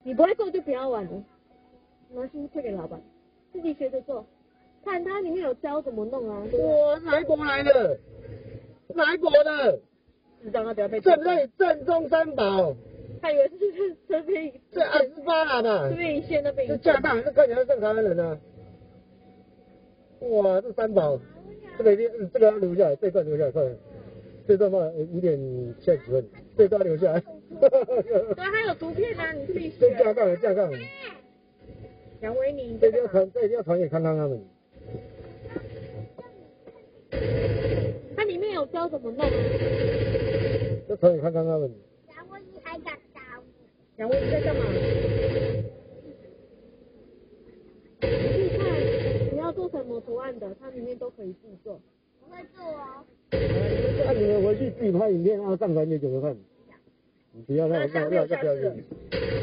你不会做就不要玩了，拿去退给老板，自己学着做。看它里面有教怎么弄啊。 哇，哪一国来的？哪一国的？ 让他不要被正宗三宝。 他以为是这边这28啦嘛。 这边一线那边一线。 这驾到，这看起来像台湾人啊。哇，这三宝，这个一定，这个要留下来，这段留下来，快点。这段嘛5点70分，这段留下来。 对，还有图片啊，你自己这架杠，架杠。 杨维尼， 这一定要传给康康他们。 它里面有教怎么弄啊。 这传给康康他们。 杨维尼还想打我。 杨维尼在干嘛？你看，你要做什么图案的，它里面都可以自己做。 我会做哦。 那你们回去自己拍影片，然后上传给9个看。你不要让不要。